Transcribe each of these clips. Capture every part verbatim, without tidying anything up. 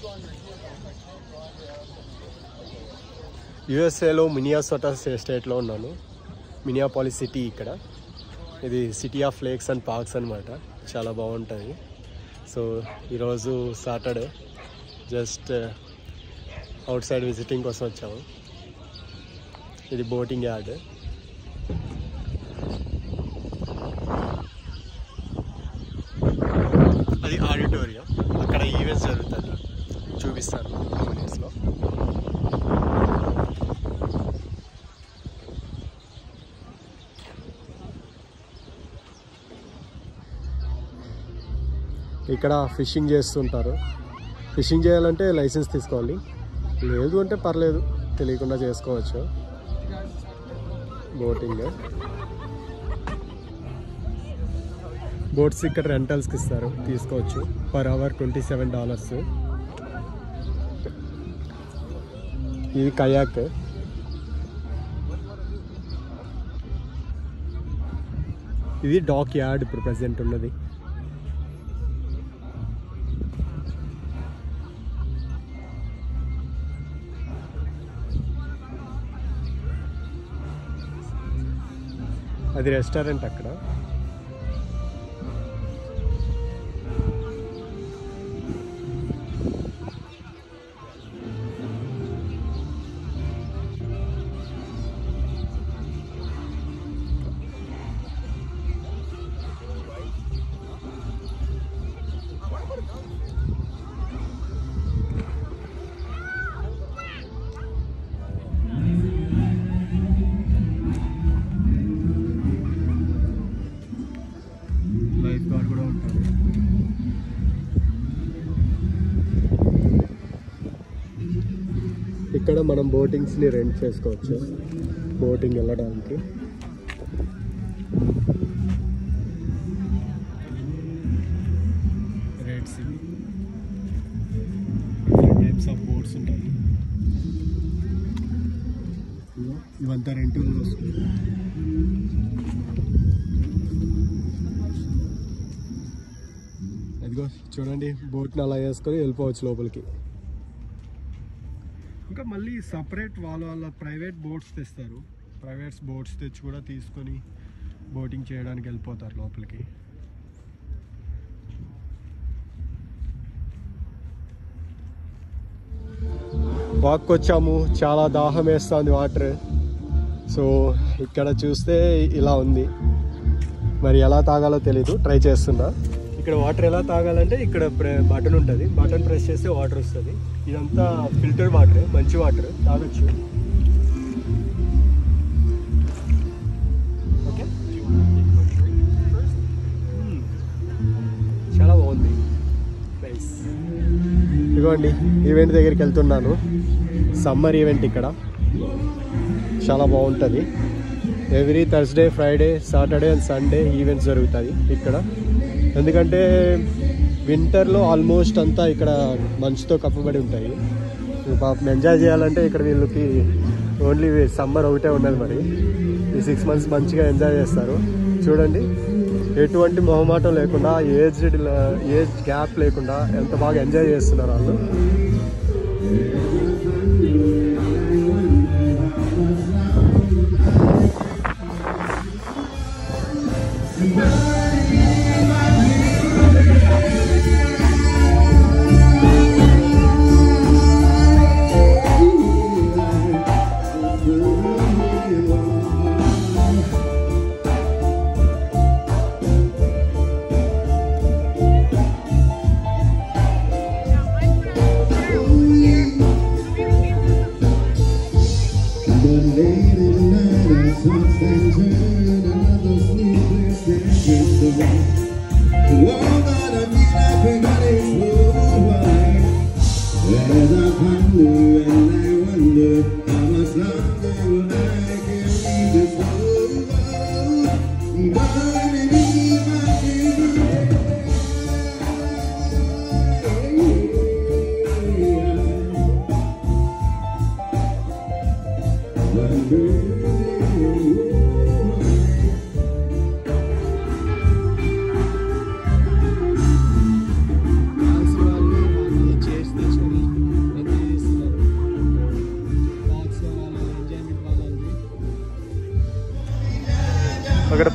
యుఎస్ఏలో మినియాసోటా స్టేట్లో ఉన్నాను. మినియాపాలిస్ సిటీ ఇక్కడ. ఇది city of lakes and parks అనమాట. చాలా బాగుంటుంది. సో ఈరోజు Saturday, just outside visiting కోసం వచ్చాము. ఇది బోటింగ్ యార్డ్. అది ఆడిటోరియం. అక్కడ ఈవెంట్స్ జరుగుతాయి, చూపిస్తాను టూ మినిట్స్లో. ఇక్కడ ఫిషింగ్ చేస్తుంటారు. ఫిషింగ్ చేయాలంటే లైసెన్స్ తీసుకోవాలి, లేదు అంటే పర్లేదు, తెలియకుండా చేసుకోవచ్చు. బోటింగ్ బోట్స్ ఇక్కడ రెంటల్స్కి ఇస్తారు, తీసుకోవచ్చు. Per hour twenty seven dollars. ఇది కయాక్. ఇది డాక్ యార్డ్ ఇప్పుడు ప్రజెంట్ ఉన్నది. అది రెస్టారెంట్ అక్కడ. లైఫ్ గార్డ్ కూడా ఉంటారు. ఇక్కడ మనం బోటింగ్స్ని రెంట్ చేసుకోవచ్చు, బోటింగ్ వెళ్ళడానికి. రేట్స్ ఇవి. డిఫరెంట్ టైప్స్ ఆఫ్ బోట్స్ ఉంటాయి. ఇవంతా రెంట్ వస్తుంది. అదిగో చూడండి, బోట్ని అలా వేసుకొని వెళ్ళిపోవచ్చు లోపలికి. ఇంకా మళ్ళీ సపరేట్ వాళ్ళ వాళ్ళ ప్రైవేట్ బోట్స్ తెస్తారు. ప్రైవేట్ బోట్స్ తెచ్చి కూడా తీసుకొని బోటింగ్ చేయడానికి వెళ్ళిపోతారు లోపలికి. వాక్ వచ్చాము, చాలా దాహం వేస్తుంది వాటర్. సో ఇక్కడ చూస్తే ఇలా ఉంది, మరి ఎలా తాగాలో తెలీదు, ట్రై చేస్తున్నా. ఇక్కడ వాటర్ ఎలా తాగాలంటే ఇక్కడ బటన్ ఉంటుంది, బటన్ ప్రెస్ చేస్తే వాటర్ వస్తుంది. ఇదంతా ఫిల్టర్ వాటర్, మంచి వాటర్, తాగొచ్చు. ఓకే, చాలా బాగుంది, నైస్. ఇదిగోండి, ఈవెంట్ దగ్గరికి వెళ్తున్నాను. సమ్మర్ ఈవెంట్ ఇక్కడ చాలా బాగుంటుంది. Every Thursday, Friday, Saturday and Sunday events జరుగుతాయి ఇక్కడ. ఎందుకంటే వింటర్లో ఆల్మోస్ట్ అంతా ఇక్కడ మంచుతో కప్పబడి ఉంటాయి. పాపం ఎంజాయ్ చేయాలంటే ఇక్కడ వీళ్ళకి ఓన్లీ సమ్మర్ ఒకటే ఉన్నది. మరి ఈ సిక్స్ మంత్స్ మంచిగా ఎంజాయ్ చేస్తారు. చూడండి, ఎటువంటి మొహమాటం లేకుండా, ఏజ్ ఏజ్ గ్యాప్ లేకుండా ఎంత బాగా ఎంజాయ్ చేస్తున్నారు వాళ్ళు.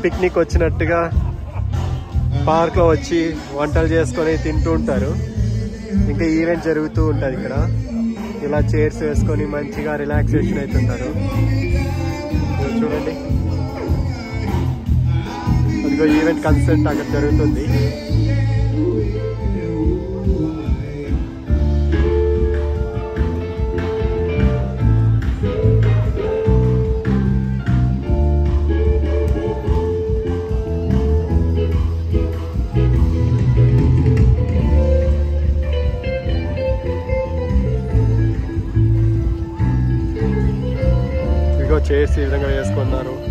పిక్నిక్ వచ్చినట్టుగా పార్క్లో వచ్చి వంటలు చేసుకొని తింటూ ఉంటారు. ఇంకా ఈవెంట్ జరుగుతూ ఉంటుంది ఇక్కడ. ఇలా చైర్స్ వేసుకొని మంచిగా రిలాక్సేషన్ అవుతుంటారు. చూడండి, అదిగో ఈవెంట్ కన్సర్ట్ అక్కడ జరుగుతుంది. చైర్స్ ఈ విధంగా వేసుకున్నారు.